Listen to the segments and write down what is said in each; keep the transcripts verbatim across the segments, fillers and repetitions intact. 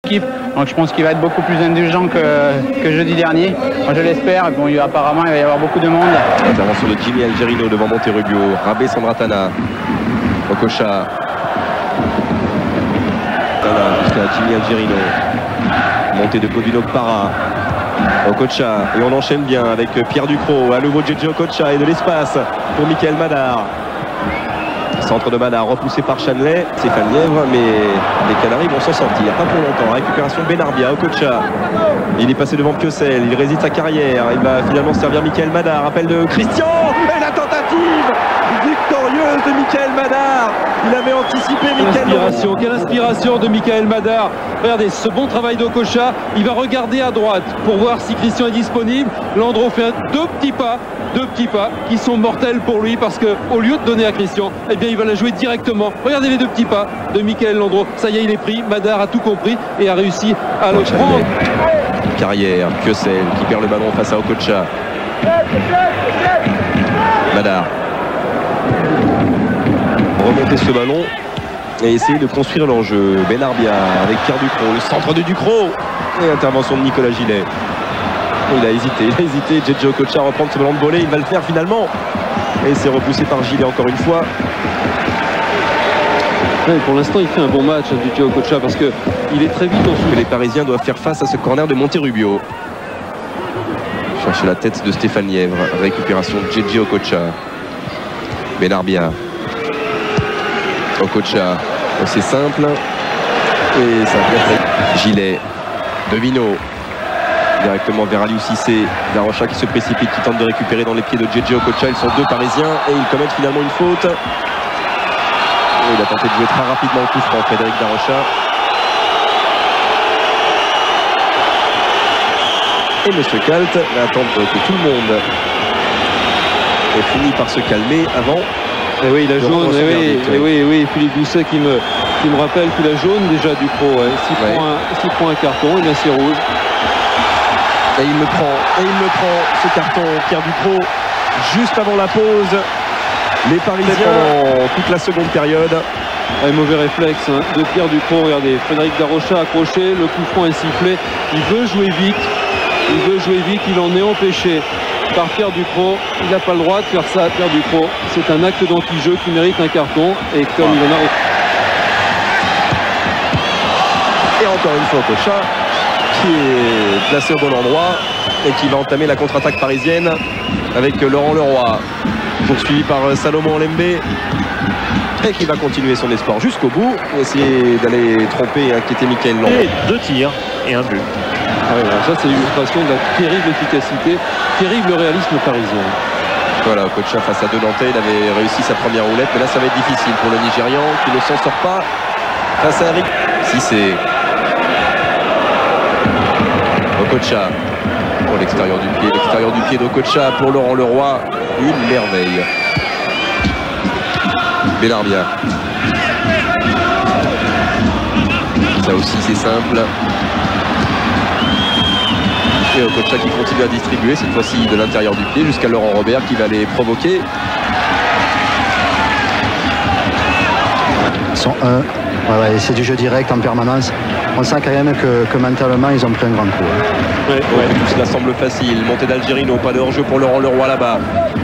équipe. Donc je pense qu'il va être beaucoup plus indulgent que, que jeudi dernier. Moi je l'espère. Bon, il, apparemment il va y avoir beaucoup de monde. Intervention de Jimmy Algerino devant Monterrubio. Rabé Sandratana. Okocha. Voilà, jusqu'à Jimmy Algerino. Montée de Codino Para. Okocha. Et on enchaîne bien avec Pierre Ducrot. À nouveau J J Okocha et de l'espace pour Michael Madar. Centre de Madar repoussé par Chanley. Stéphane Lièvre, mais les Canaries vont s'en sortir. Pas pour longtemps. Récupération Benarbia. Okocha. Il est passé devant Piocel. Il résiste sa carrière. Il va finalement servir Michael Madar. Appel de Christian. Et la tentative victorieuse de Michael Madar. Il avait anticipé Michael. Quelle inspiration, quelle inspiration de Michael Madar. Regardez ce bon travail d'Okocha. Il va regarder à droite pour voir si Christian est disponible. Landreau fait deux petits pas. Deux petits pas qui sont mortels pour lui parce qu'au lieu de donner à Christian, eh bien il va la jouer directement. Regardez les deux petits pas de Michael Landreau. Ça y est, il est pris. Madar a tout compris et a réussi à le prendre. Carrière, Piocel qui perd le ballon face à Okocha. Madar. Remonter ce ballon et essayer de construire l'enjeu. Benarbia avec Pierre Ducrot, le centre de Ducrot. Et intervention de Nicolas Gillet. Il a hésité, il a hésité. J J Okocha reprendre ce ballon de volée. Il va le faire finalement. Et c'est repoussé par Gillet encore une fois. Ouais, pour l'instant, il fait un bon match, hein, J J Okocha, parce qu'il est très vite en dessous. Les Parisiens doivent faire face à ce corner de Monterrubio. Chercher la tête de Stéphane Lièvre. Récupération de J J Okocha. Benarbia. Okocha. C'est simple. Et ça vient. Gillet. Devino. Directement vers Aliou Cissé. Darocha qui se précipite, qui tente de récupérer dans les pieds de J J Okocha. Ils sont deux Parisiens et ils commettent finalement une faute. Et il a tenté de jouer très rapidement au coup franc, Frédéric Darocha. Et M. Kalt va attendre que tout le monde ait fini par se calmer avant. Et oui, la jaune, et oui, et oui, oui, Philippe Doucet qui me, qui me rappelle que la jaune déjà du pro. Ouais. S'il ouais. prend, prend un carton, et bien c'est rouge. Et il le prend, et il le prend, ce carton, Pierre Ducrot, juste avant la pause. Les Parisiens pendant toute la seconde période. Un mauvais réflexe hein, de Pierre Ducrot. Regardez, Frédéric Darocha accroché, le coup franc est sifflé. Il veut jouer vite, il veut jouer vite, il en est empêché par Pierre Ducrot. Il n'a pas le droit de faire ça, Pierre Ducrot. C'est un acte d'anti-jeu qui mérite un carton. Et comme ah. il en a... Et encore une fois, Okocha, qui est placé au bon endroit et qui va entamer la contre-attaque parisienne avec Laurent Leroy, poursuivi par Salomon Lembe, et qui va continuer son espoir jusqu'au bout, essayer d'aller tromper et inquiéter Michael Landreau. Et deux tirs et un but. Ah ouais, ça c'est l'illustration de la terrible efficacité, terrible réalisme parisien. Voilà, Okocha face à deux Nantais, il avait réussi sa première roulette, mais là ça va être difficile pour le Nigérian qui ne s'en sort pas face à Eric. Si c'est Okocha pour l'extérieur du pied, l'extérieur du pied d'Okocha pour Laurent Leroy, une merveille. Benarbia. Ça aussi c'est simple. Et Okocha qui continue à distribuer, cette fois-ci de l'intérieur du pied jusqu'à Laurent Robert qui va les provoquer. Ils sont un. Ouais, ouais, c'est du jeu direct en permanence. On sent quand même que, que mentalement ils ont pris un grand coup. Hein. Ouais, ouais, tout cela semble facile. Montée d'Algerino, pas de hors-jeu pour Laurent Leroy là-bas.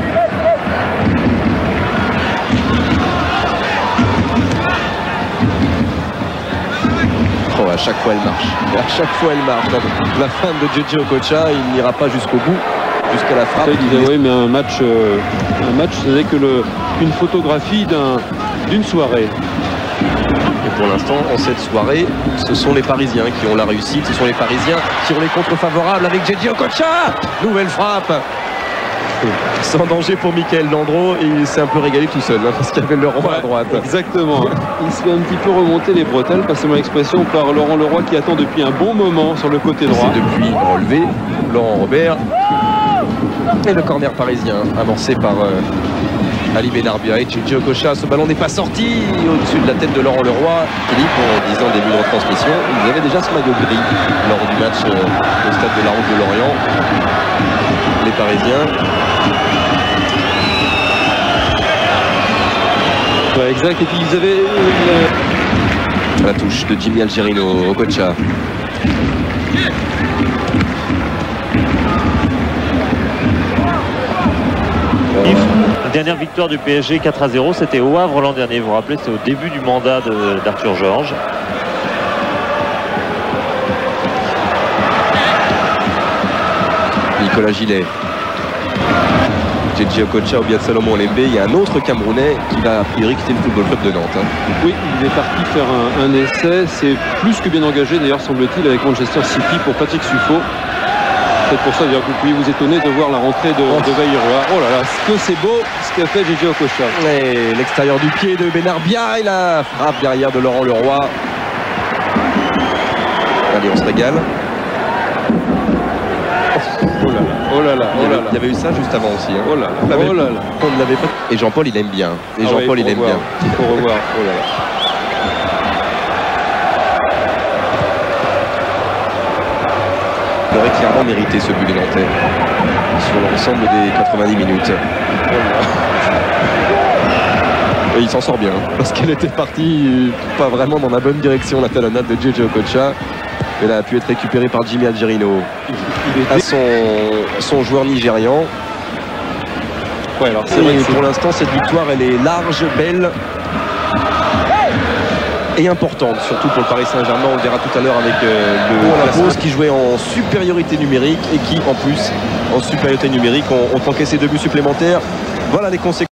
Oh, à chaque fois elle marche. Et à chaque fois elle marche. La fin de J J Okocha, il n'ira pas jusqu'au bout, jusqu'à la frappe. Il disait, oui, mais un match, euh, un match, ce n'est que le, une photographie d'un, d'une soirée. Et pour l'instant, en cette soirée, ce sont les Parisiens qui ont la réussite. Ce sont les Parisiens qui ont les contre favorables avec J J Okocha. Nouvelle frappe. Sans danger pour Michael Landreau. Et il s'est un peu régalé tout seul, hein, parce qu'il y avait Leroy ouais, à droite. Exactement. Il se fait un petit peu remonter les bretelles, passez-moi l'expression, par Laurent Leroy qui attend depuis un bon moment sur le côté droit. C'est depuis relevé. Laurent Robert. Et le corner parisien amorcé par... Euh, Ali Benarbia et J J Okocha, ce ballon n'est pas sorti au-dessus de la tête de Laurent Leroy. Philippe, en disant début de retransmission, il avait déjà ce maillot gris lors du match euh, au stade de la Route de Lorient. Les Parisiens. Ouais, exact. Et puis ils avaient. Euh, La touche de Jimmy Algerino, Okocha. La dernière victoire du P S G quatre à zéro, c'était au Havre l'an dernier. Vous vous rappelez, c'était au début du mandat d'Arthur Georges. Nicolas Gillet. J J Okocha, Obiad Salomon Lembe. Il y a un autre Camerounais qui va a priori quitter le Football Club de Nantes. Hein. Oui, il est parti faire un, un essai. C'est plus que bien engagé d'ailleurs, semble-t-il, avec Manchester City pour Patrick Suffo. C'est pour ça que vous pouviez vous étonner de voir la rentrée de, oh. de Bayreuth. Oh là là, ce que c'est beau ce qu'a fait J J Okocha. Et l'extérieur du pied de Benarbia et la frappe derrière de Laurent Leroy. Allez, on se régale. Oh là là, oh là là, oh là là. Il y avait eu ça juste avant aussi. Hein. Oh là là, oh là là. On ne l'avait pas. Et Jean-Paul, il aime bien. Et ah Jean-Paul, ouais, il aime revoir. bien. Il faut revoir. Oh là là. Il aurait clairement mérité ce but des Nantais sur l'ensemble des quatre-vingt-dix minutes. Oh et il s'en sort bien parce qu'elle était partie pas vraiment dans la bonne direction, la talonnade de J J Okocha. Elle a pu être récupérée par Jimmy Algerino. Il était... à son, son joueur nigérian. Ouais, alors c'est vrai que pour l'instant, cette victoire, elle est large, belle et importante, surtout pour le Paris Saint-Germain. On le verra tout à l'heure avec euh, le la pause qui jouait en supériorité numérique et qui, en plus, en supériorité numérique, ont, ont encaissé deux buts supplémentaires. Voilà les conséquences.